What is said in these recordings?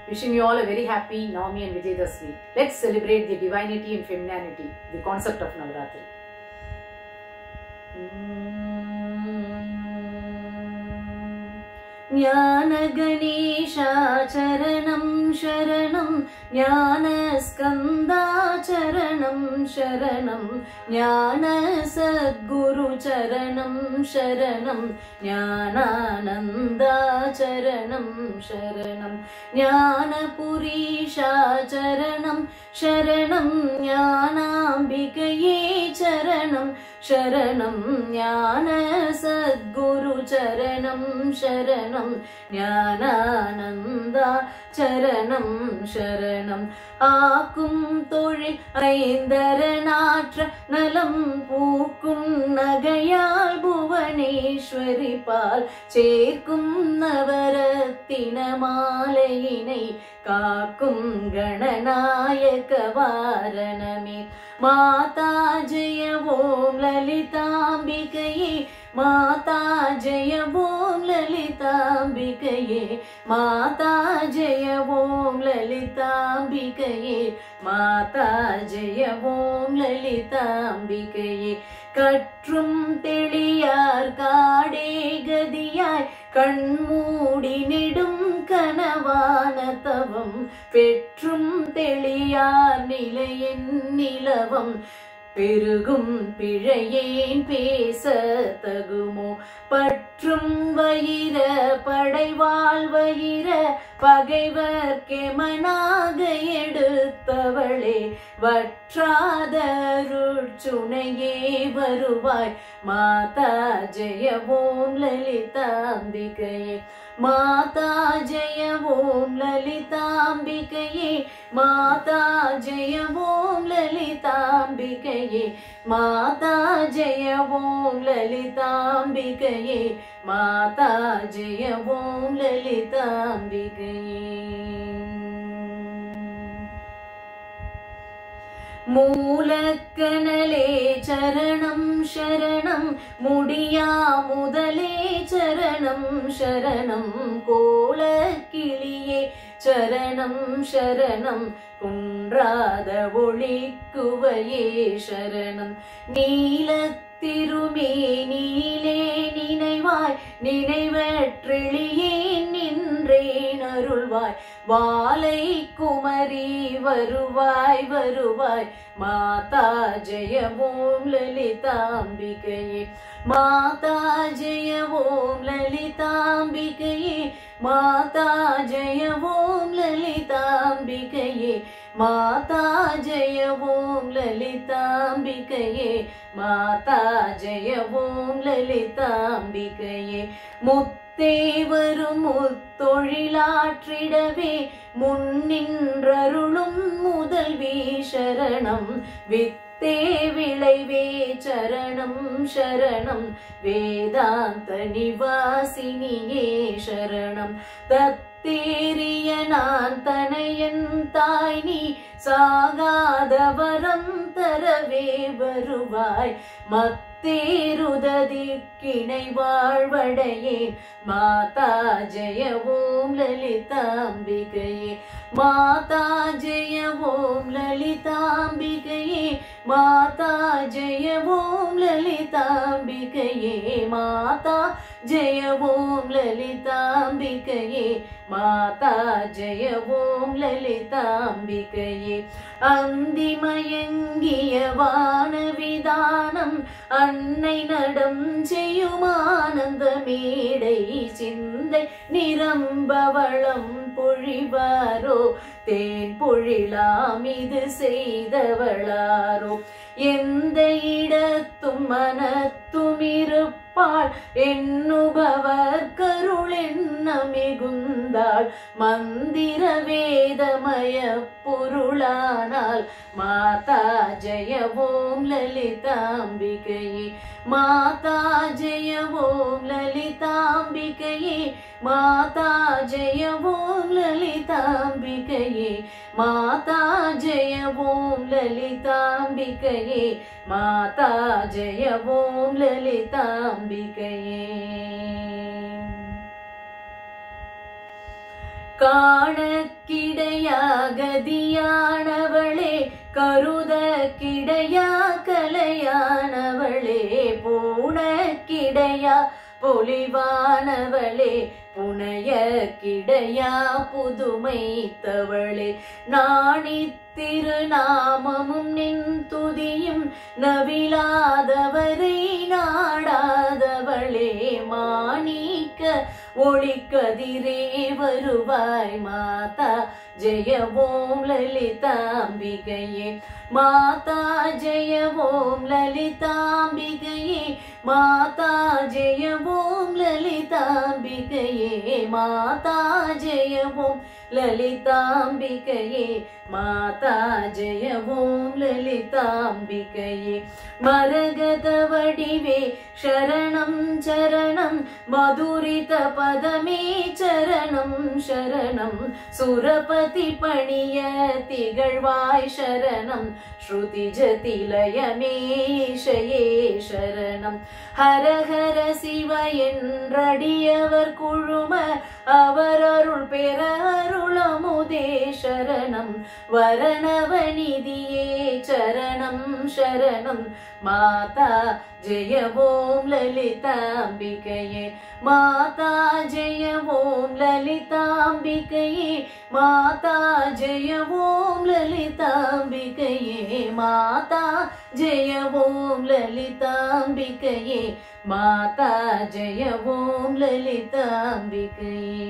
Wishing you all a very happy Navami and Vijayadashmi. Let's celebrate the divinity and femininity, the concept of Navaratri. Jnana Ganesha Charanam Sharanam Jnana Skanda Charanam Sharanam Jnana Sadguru Charanam Sharanam Jnanananda Charanam Sharanam Jnana Purisha Charanam Sharanam Jnanambikaye Charanam Sharanam Jnana Sadguru Charanam Sharanam Jnanananda Charanam Sharanam Aakum Tozhil Aindaranatra Nalam Pookum Nagayal Bhuvaneshwari Pal Cherkum Navarattina Malayinai Kaakum Gananayaka Varaname Mata Jaya Om Lalitambikaye Mata Jaya Om Lalitambikaye Mata Jaya Om Lalitambikaye Mata Jaya Om Lalitambikaye Kattrum Teliyar Kade Gadiyai Kanmoodi Nedum Kanavanatavam Petrum Teliyar Nilayen Nilavam Perugum Pizhayen Pesathagumo Patrum Vayira Padaival Vayira Pagaivarke Managa Edutthavale Vatradharuchunaye Varuvai Mata Jaya Om Lalitambikaye Mata Jaya Om Lalitambikaye Mata Jaya Om Lalitambikaye Mata Jaya Om Lalitambikaye Mata Jaya Om Lalitambikaye Moolakkanale Charanam Sharanam Mudiya Mudale Charanam Sharanam Kolakiliye Charanam Sharanam Kundrada Olikkuvaye Sharanam Neelathirumeniile Ninaivaai Ninaivattreliye Ninreen Arulvaai Valai Kumari Varuvai Varuvai Mata Jaya Om Lalitambikaye Mata Jaya Om Lalitambikaye Mata Jaya Om Lalitambikaye Mata Jaya Om Lalitambikaye Mata Jaya Om Lalitambikaye Muttaivarum Muttozhilaatridave Munninrarulum Mudalvi Sharanam Vitte Vilaive Charanam Sharanam Vedanta Nivasiniye Sharanam Thatteriyanan Thanayan Thaini Sagadavaram Tarave Varuvai Matterudadikkinai Vaalvadayen Mata Jaya Om Lalitambikaye Mata Jaya Om Lalitambikaye Mata Jaya Om Lalitambikaye Mata Jaya Om Lalitambikaye Mata Jaya Om Lalitambikaye Andimayangiya Vanavidhanam Annai Nadam Cheyumananda Medai Chindai Nirambavalam Purivaro Ten Purilam Idu Seidhavalaro Endha Idathum Manatthum Iruppaal Ennubavar Karulenna Migundal Mandira Vedamaya Purulanal Mata Jaya Om Lalitambikaye Mata Jaya Om Lalitambikaye Mata Jaya Om Lalitambikaye Mata Jaya Om Lalitambikaye Mata Jaya Om Lalitambikaye காண கிடையா கதியானவளே கருத கிடையா கலையானவளே பூண கிடையா பொலிவானவளே புனைய கிடையா புதுமைத்தவளே நாணி திருநாமமும் நின் துதியும் நவிலாதவரை நாடாதவளே மாணிக்க ஒளிக்கதிரே வருவாய் மாதா ஜெய ஓம் லலிதாம்பிகையே மாதா ஜெய ஓம் லலிதாம்பிகையே மாதா ஜெய ஓம் லலிதாம்பிகையே மாதா ஜெய ஓம் லலிதாம்பிகையே மாதா ஜெய ஓம் லலிதாம்பிகையே மரகத வடிவே சரணம் சரணம் மதுரித பதமே சரணம் சரணம் சுரபதி பணிய திகழ்வாய் சரணம் ஸ்ருதி ஜதிலயமே ஈஷயே சரணம் ஹர ஹர சிவ என்றடியவர் குழும அவர் அருள் பெற அருளமுதே சரணம் வரணவநிதியே சரணம் சரணம் மாதா ஜெய ஓம் லலிதாம்பிகையே மாதா ஜெய ஓம் லலிதாம்பிகையே மாதா ஜெய ஓம் லலிதாம்பிகையே மாதா ஜெய ஓம் லலிதாம்பிகையே மாதா ஜெய ஓம் லலிதாம்பிகையே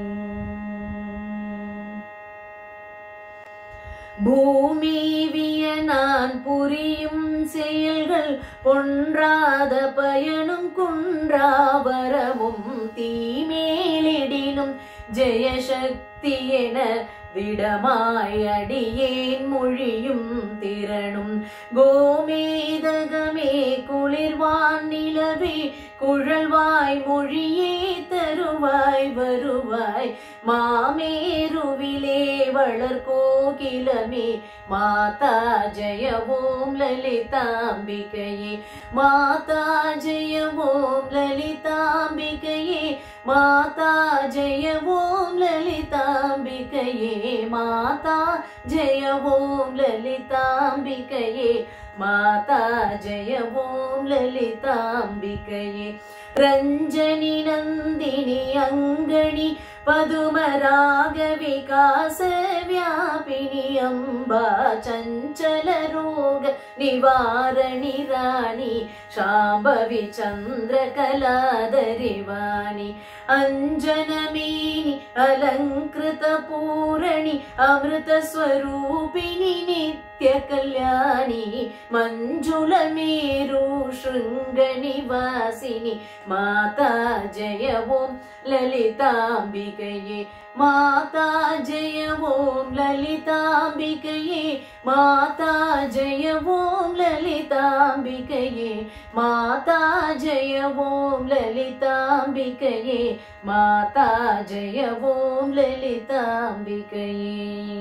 பூமி விய நான் புரியும் செயல்கள் பொன்றாத பயனும் குன்றாவரமும் தீமேலிடினும் ஜெயசக்தி என விடமாய் அடியேன் மொழியும் திறனும் கோமேதகமே குளிர்வான் நிலவே குழல்வாய் மொழியே தருவாய் வருவாய் மாமேருவிலே வளர் கோகிலமே மாதா ஜெய ஓம் லலிதாம்பிகையே மாதா ஜெய ஓம் லலிதாம்பிகையே மாதா ஜெய ஓம் லலிதாம்பிகையே மாதா ஜெய ஓம் லலிதாம்பிகையே மாதா ஜெய ஓம் லலிதாம்பிகையே ரஞ்சனி நந்தினி அங்கணி பதுமராக விகாச வியாபினி அம்பா சஞ்சல ரோக நிவாரணி ராணி சாம்பவி சந்திர கலாதரிவாணி அஞ்சனமேனி அலங்கிருத பூரணி அமிர்த ஸ்வரூபிணி நித்ய கல்யாணி மஞ்சுள மேரு ஸ்ருங்க நிவாசினி மாதா ஜெய ஓம் லலிதாம்பிகையே மாதா ஜெய ஓம் லலிதாம்பிகையே மாதா ஜெய ஓம் லலிதாம்பிகையே மாதா ஜெய ஓம் லலிதாம்பிகையே மாதா ஜெய ஓம் லலிதாம்பிகையே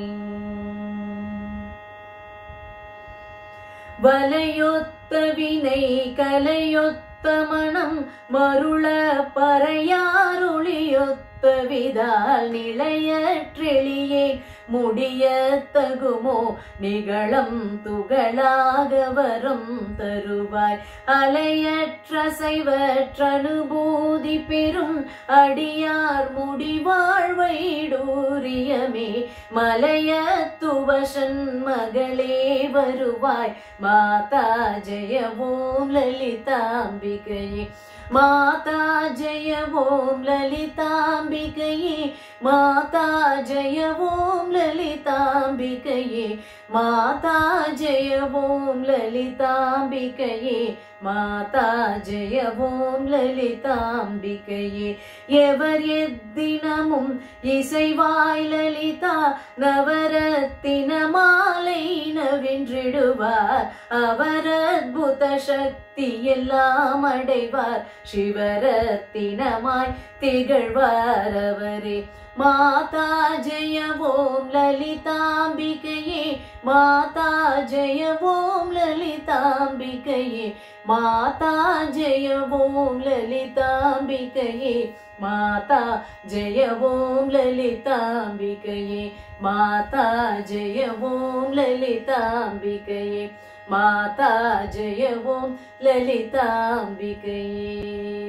வலையொத்த வினை கலையொத்த மனம் மருள பறையாருளியொத்த விதால் நிலையற்றெளியே முடிய தகுமோ நிகழம் துகளாக வரம் தருவாய் அலையற்ற சைவற்றனுபூதி பெறும் அடியார் முடிவாழ்வைடூரியமே மலையத்துவசன் மகளே வருவாய் மாதா ஜெய ஓம் லலிதாம்பிகையே மாதா ஜெய ஓம் லலிதாம்பிகையே மாதா ஜெய ஓம் லலிதாம்பிகையே மாதா ஜெய ஓம் லலிதாம்பிகையே மாதா ஜெய ஓம் லலிதாம்பிகையே எவர் எத்தினமும் இசைவாய் லலிதா நவரத்தின மாலை நவின்றிடுவார் அவர் அத்புத சக்தி எல்லாம் அடைவார் சிவரத்தினமாய் திகழ்வார் அவரே மாதா ஜெய ஓம் லலிதாம்பிகையே மாதா ஜெய ஓம் லலிதாம்பிகையே மாதா ஜெய ஓம் லலிதாம்பிகையே माता जय ओम ललितांबिकये माता जय ओम ललितांबिकये माता जय ओम ललितांबिकये।